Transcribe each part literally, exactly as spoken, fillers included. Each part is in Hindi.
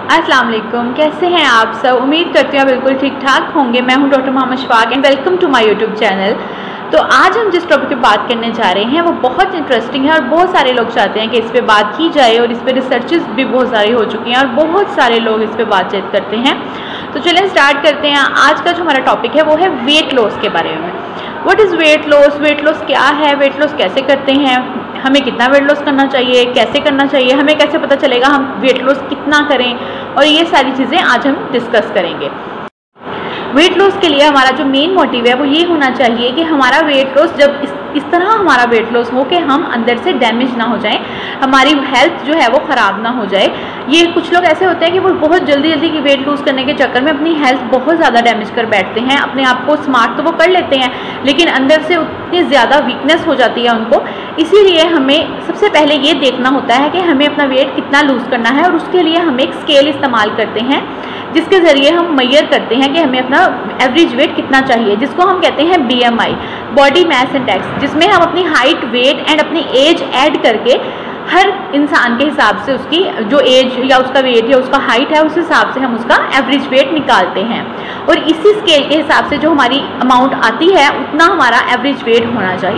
अस्सलाम वालेकुम, कैसे हैं आप सब। उम्मीद करती हूँ बिल्कुल ठीक ठाक होंगे। मैं हूँ doctor Mohammad Shafaq and welcome to my YouTube channel. तो आज हम जिस टॉपिक पे बात करने जा रहे हैं वो बहुत इंटरेस्टिंग है और बहुत सारे लोग चाहते हैं कि इस पे बात की जाए और इस पे रिसर्चेस भी बहुत सारी हो चुकी हैं और बहुत सारे लोग इस पे बातचीत करते हैं। तो चलें स्टार्ट करते हैं। आज का जो हमारा टॉपिक है वो है वेट लॉस के बारे में। What is weight loss, weight loss क्या है, वेट लॉस कैसे करते हैं, हमें कितना वेट लॉस करना चाहिए, कैसे करना चाहिए, हमें कैसे पता चलेगा हम वेट लॉस कितना करें, और ये सारी चीज़ें आज हम डिस्कस करेंगे। वेट लॉस के लिए हमारा जो मेन मोटिव है वो ये होना चाहिए कि हमारा वेट लॉस जब इस इस तरह हमारा वेट लॉस हो कि हम अंदर से डैमेज ना हो जाएं, हमारी हेल्थ जो है वो ख़राब ना हो जाए। ये कुछ लोग ऐसे होते हैं कि वो बहुत जल्दी जल्दी की वेट लूज़ करने के चक्कर में अपनी हेल्थ बहुत ज़्यादा डैमेज कर बैठते हैं। अपने आप को स्मार्ट तो वो कर लेते हैं लेकिन अंदर से उतनी ज़्यादा वीकनेस हो जाती है उनको। इसीलिए हमें सबसे पहले ये देखना होता है कि हमें अपना वेट कितना लूज़ करना है, और उसके लिए हम एक स्केल इस्तेमाल करते हैं जिसके ज़रिए हम मेजर करते हैं कि हमें अपना एवरेज वेट कितना चाहिए, जिसको हम कहते हैं B M I, body mass index, जिसमें हम अपनी हाइट, वेट एंड अपनी एज ऐड करके हर इंसान के हिसाब से उसकी जो एज या उसका वेट या उसका हाइट है उस हिसाब से हम उसका एवरेज वेट निकालते हैं, और इसी स्केल के हिसाब से जो हमारी अमाउंट आती है उतना हमारा एवरेज वेट होना चाहिए।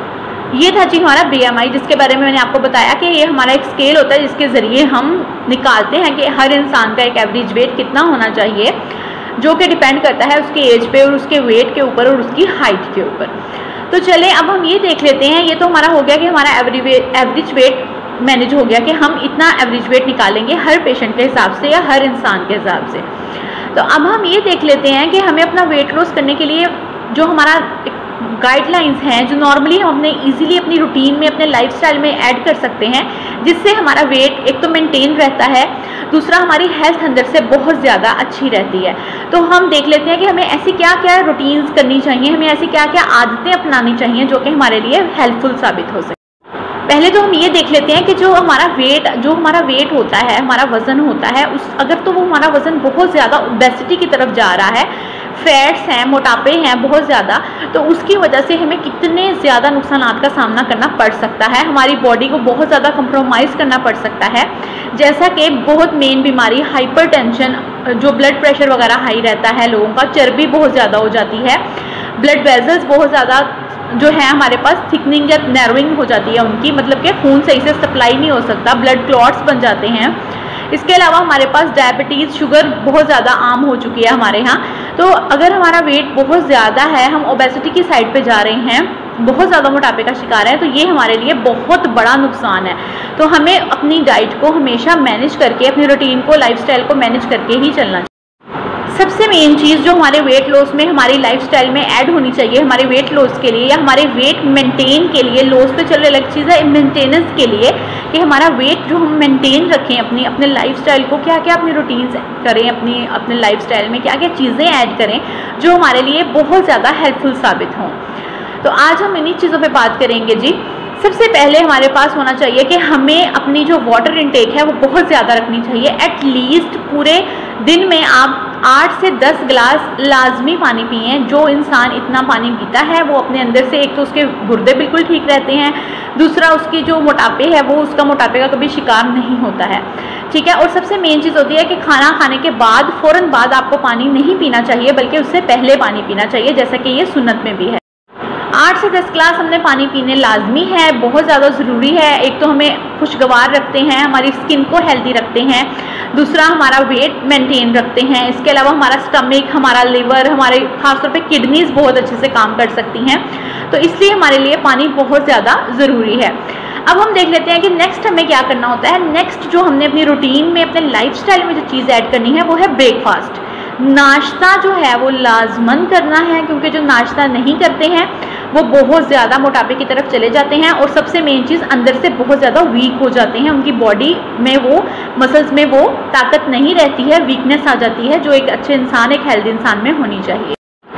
ये था जी हमारा बी एम आई, जिसके बारे में मैंने आपको बताया कि ये हमारा एक स्केल होता है जिसके ज़रिए हम निकालते हैं कि हर इंसान का एक एवरेज वेट कितना होना चाहिए, जो कि डिपेंड करता है उसके एज पे और उसके वेट के ऊपर और उसकी हाइट के ऊपर। तो चलें अब हम ये देख लेते हैं। ये तो हमारा हो गया कि हमारा average weight average weight manage हो गया कि हम इतना एवरेज वेट निकालेंगे हर पेशेंट के हिसाब से या हर इंसान के हिसाब से। तो अब हम ये देख लेते हैं कि हमें अपना वेट लॉस करने के लिए जो हमारा गाइडलाइंस हैं, जो नॉर्मली हम अपने इजीली अपनी रूटीन में अपने लाइफस्टाइल में ऐड कर सकते हैं, जिससे हमारा वेट एक तो मेंटेन रहता है, दूसरा हमारी हेल्थ अंदर से बहुत ज़्यादा अच्छी रहती है। तो हम देख लेते हैं कि हमें ऐसी क्या क्या रूटीन्स करनी चाहिए, हमें ऐसी क्या क्या आदतें अपनानी चाहिए जो कि हमारे लिए हेल्पफुल साबित हो सके। पहले तो हम ये देख लेते हैं कि जो हमारा वेट जो हमारा वेट होता है, हमारा वज़न होता है, उस अगर तो वो हमारा वज़न बहुत ज़्यादा ओबेसिटी की तरफ जा रहा है, फैट्स हैं, मोटापे हैं बहुत ज़्यादा, तो उसकी वजह से हमें कितने ज़्यादा नुकसानात का सामना करना पड़ सकता है। हमारी बॉडी को बहुत ज़्यादा कंप्रोमाइज़ करना पड़ सकता है, जैसा कि बहुत मेन बीमारी हाइपरटेंशन, जो ब्लड प्रेशर वगैरह हाई रहता है लोगों का, चर्बी बहुत ज़्यादा हो जाती है, ब्लड वेजल्स बहुत ज़्यादा जो है हमारे पास थिकनिंग या नैरोइंग हो जाती है उनकी, मतलब कि खून सही से सप्लाई नहीं हो सकता, ब्लड क्लॉट्स बन जाते हैं। इसके अलावा हमारे पास डायबिटीज़, शुगर बहुत ज़्यादा आम हो चुकी है हमारे यहाँ। तो अगर हमारा वेट बहुत ज़्यादा है, हम ओबेसिटी की साइड पे जा रहे हैं, बहुत ज़्यादा मोटापे का शिकार है, तो ये हमारे लिए बहुत बड़ा नुकसान है। तो हमें अपनी डाइट को हमेशा मैनेज करके, अपनी रूटीन को, लाइफस्टाइल को मैनेज करके ही चलना चाहिए। सबसे मेन चीज़ जो हमारे वेट लॉस में हमारी लाइफस्टाइल में ऐड होनी चाहिए हमारे वेट लॉस के लिए या हमारे वेट मेंटेन के लिए, लॉस तो चलो अलग चीज़ है, मेंटेनेंस के लिए कि हमारा वेट जो हम मेंटेन रखें, अपनी अपने लाइफस्टाइल को क्या क्या अपनी रूटीन्स करें, अपनी अपने लाइफस्टाइल में क्या क्या चीज़ें ऐड करें जो हमारे लिए बहुत ज़्यादा हेल्पफुल साबित हों। तो आज हम इन्हीं चीज़ों पर बात करेंगे जी। सबसे पहले हमारे पास होना चाहिए कि हमें अपनी जो वाटर इनटेक है वो बहुत ज़्यादा रखनी चाहिए। एटलीस्ट पूरे दिन में आप आठ से दस गिलास लाजमी पानी पिए। जो इंसान इतना पानी पीता है वो अपने अंदर से, एक तो उसके गुर्दे बिल्कुल ठीक रहते हैं, दूसरा उसकी जो मोटापे है वो उसका मोटापे का कभी शिकार नहीं होता है, ठीक है। और सबसे मेन चीज़ होती है कि खाना खाने के बाद फ़ौरन बाद आपको पानी नहीं पीना चाहिए, बल्कि उससे पहले पानी पीना चाहिए, जैसा कि ये सुन्नत में भी है। आठ से दस गिलास हमने पानी पीने लाजमी है, बहुत ज़्यादा ज़रूरी है। एक तो हमें खुशगवार रखते हैं, हमारी स्किन को हेल्दी रखते हैं, दूसरा हमारा वेट मेंटेन रखते हैं। इसके अलावा हमारा स्टमक, हमारा लिवर, हमारे खासतौर पे किडनीज बहुत अच्छे से काम कर सकती हैं, तो इसलिए हमारे लिए पानी बहुत ज़्यादा ज़रूरी है। अब हम देख लेते हैं कि नेक्स्ट हमें क्या करना होता है। नेक्स्ट जो हमने अपनी रूटीन में, अपने लाइफस्टाइल में जो चीज़ ऐड करनी है वो है ब्रेकफास्ट। नाश्ता जो है वो लाजमन करना है, क्योंकि जो नाश्ता नहीं करते हैं वो बहुत ज़्यादा मोटापे की तरफ चले जाते हैं, और सबसे मेन चीज़ अंदर से बहुत ज़्यादा वीक हो जाते हैं, उनकी बॉडी में वो मसल्स में वो ताकत नहीं रहती है, वीकनेस आ जाती है जो एक अच्छे इंसान, एक हेल्दी इंसान में होनी चाहिए। अब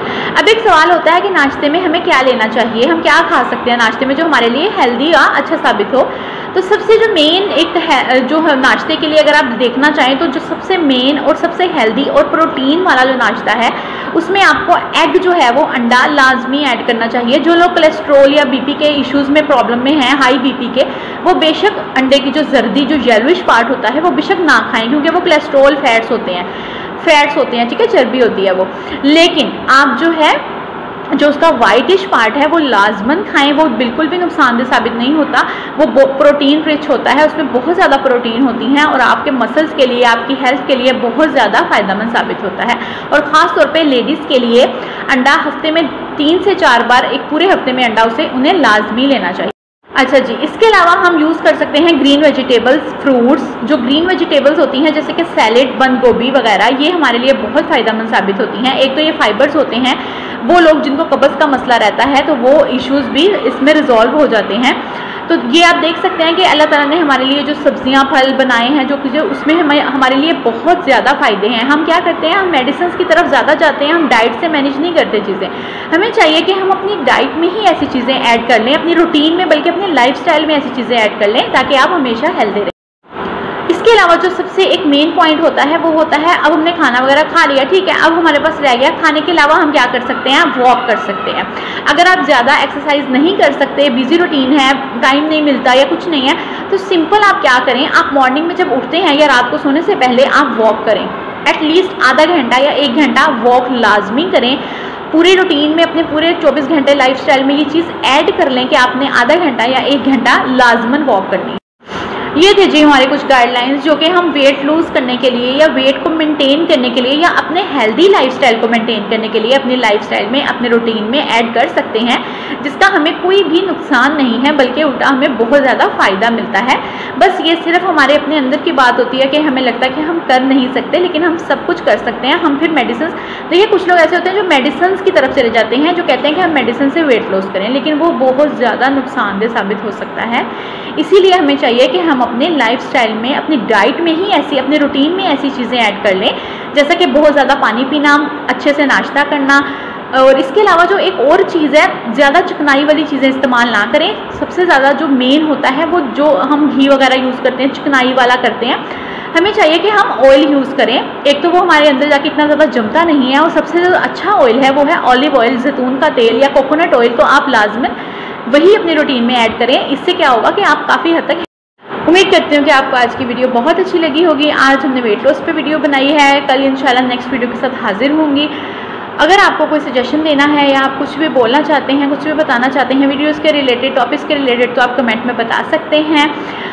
अब एक सवाल होता है कि नाश्ते में हमें क्या लेना चाहिए, हम क्या खा सकते हैं नाश्ते में जो हमारे लिए हेल्दी या अच्छा साबित हो। तो सबसे जो मेन एक है जो है नाश्ते के लिए अगर आप देखना चाहें तो जो सबसे मेन और सबसे हेल्दी और प्रोटीन वाला जो नाश्ता है उसमें आपको एग जो है वो अंडा लाजमी ऐड करना चाहिए। जो लोग कोलेस्ट्रॉल या बीपी के इश्यूज़ में प्रॉब्लम में हैं, हाई बीपी के, वो बेशक अंडे की जो जर्दी जो येलोइश पार्ट होता है वो बेशक ना खाएं, क्योंकि वो कोलेस्ट्रॉल फैट्स होते हैं फैट्स होते हैं ठीक है, चर्बी होती है वो। लेकिन आप जो है जो उसका वाइटिश पार्ट है वो लाजमन खाएं, वो बिल्कुल भी नुकसानदेह साबित नहीं होता, वो प्रोटीन रिच होता है, उसमें बहुत ज़्यादा प्रोटीन होती हैं और आपके मसल्स के लिए, आपकी हेल्थ के लिए बहुत ज़्यादा फ़ायदेमंद साबित होता है। और ख़ास तौर पे लेडीज़ के लिए अंडा हफ्ते में तीन से चार बार, एक पूरे हफ्ते में अंडा उसे उन्हें लाजमी लेना चाहिए। अच्छा जी, इसके अलावा हम यूज़ कर सकते हैं ग्रीन वेजिटेबल्स, फ्रूट्स। जो ग्रीन वेजिटेबल्स होती हैं जैसे कि सैलेड, बंद गोभी वगैरह, ये हमारे लिए बहुत फ़ायदेमंद साबित होती हैं। एक तो ये फाइबर्स होते हैं, वो लोग जिनको कब्ज़ का मसला रहता है तो वो इश्यूज़ भी इसमें रिजॉल्व हो जाते हैं। तो ये आप देख सकते हैं कि अल्लाह ताला ने हमारे लिए जो सब्जियां फल बनाए हैं जो जो उसमें हमें हमारे लिए बहुत ज़्यादा फ़ायदे हैं। हम क्या करते हैं, हम मेडिसिन की तरफ ज़्यादा जाते हैं, हम डाइट से मैनेज नहीं करते चीज़ें। हमें चाहिए कि हम अपनी डाइट में ही ऐसी चीज़ें ऐड कर लें, अपनी रूटीन में, बल्कि अपनी लाइफस्टाइल में ऐसी चीज़ें ऐड कर लें ताकि आप हमेशा हेल्दी रहें। इसके अलावा जो सबसे एक मेन पॉइंट होता है वो होता है, अब हमने खाना वगैरह खा लिया, ठीक है, अब हमारे पास रह गया खाने के अलावा हम क्या कर सकते हैं, वॉक कर सकते हैं। अगर आप ज़्यादा एक्सरसाइज नहीं कर सकते, बिजी रूटीन है, टाइम नहीं मिलता या कुछ नहीं है, तो सिंपल आप क्या करें, आप मॉर्निंग में जब उठते हैं या रात को सोने से पहले आप वॉक करें। एटलीस्ट आधा घंटा या एक घंटा वॉक लाजमी करें। पूरे रूटीन में, अपने पूरे चौबीस घंटे लाइफस्टाइल में ये चीज़ ऐड कर लें कि आपने आधा घंटा या एक घंटा लाजमन वॉक करनी है। ये थे जी हमारे कुछ गाइडलाइंस जो कि हम वेट लूज़ करने के लिए या वेट को मेंटेन करने के लिए या अपने हेल्दी लाइफस्टाइल को मेंटेन करने के लिए अपनी लाइफस्टाइल में, अपने रूटीन में ऐड कर सकते हैं, जिसका हमें कोई भी नुकसान नहीं है बल्कि उल्टा हमें बहुत ज़्यादा फ़ायदा मिलता है। बस ये सिर्फ हमारे अपने अंदर की बात होती है कि हमें लगता है कि हम कर नहीं सकते, लेकिन हम सब कुछ कर सकते हैं। हम फिर मेडिसिन, देखिए कुछ लोग ऐसे होते हैं जो मेडिसिन की तरफ चले जाते हैं, जो कहते हैं कि हम मेडिसिन से वेट लॉस करें, लेकिन वो बहुत ज़्यादा नुकसानदेह साबित हो सकता है। इसीलिए हमें चाहिए कि हम अपने लाइफस्टाइल में, अपनी डाइट में ही ऐसी, अपने रूटीन में ऐसी चीज़ें ऐड कर लें, जैसा कि बहुत ज़्यादा पानी पीना, अच्छे से नाश्ता करना। और इसके अलावा जो एक और चीज़ है, ज़्यादा चिकनाई वाली चीज़ें इस्तेमाल ना करें। सबसे ज़्यादा जो मेन होता है वो जो हम घी वगैरह यूज़ करते हैं, चिकनाई वाला करते हैं। हमें चाहिए कि हम ऑयल यूज़ करें। एक तो वो हमारे अंदर जाके इतना ज़्यादा जमता नहीं है, और सबसे ज़्यादा अच्छा ऑयल है वो है ऑलिव ऑयल, जैतून का तेल या कोकोनट ऑयल। तो आप लाजमन वही अपनी रूटीन में ऐड करें। इससे क्या होगा कि आप काफ़ी हद तक, उम्मीद करती हूँ कि आपको आज की वीडियो बहुत अच्छी लगी होगी। आज हमने वेट लॉस पे वीडियो बनाई है, कल इंशाल्लाह नेक्स्ट वीडियो के साथ हाजिर होंगी। अगर आपको कोई सजेशन देना है या आप कुछ भी बोलना चाहते हैं, कुछ भी बताना चाहते हैं वीडियोस के रिलेटेड, टॉपिक्स के रिलेटेड, तो आप कमेंट में बता सकते हैं।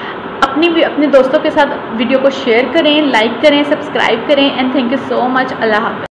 अपनी अपने दोस्तों के साथ वीडियो को शेयर करें, लाइक करें, सब्सक्राइब करें। And thank you so much. अल्लाह हाफ़िज़।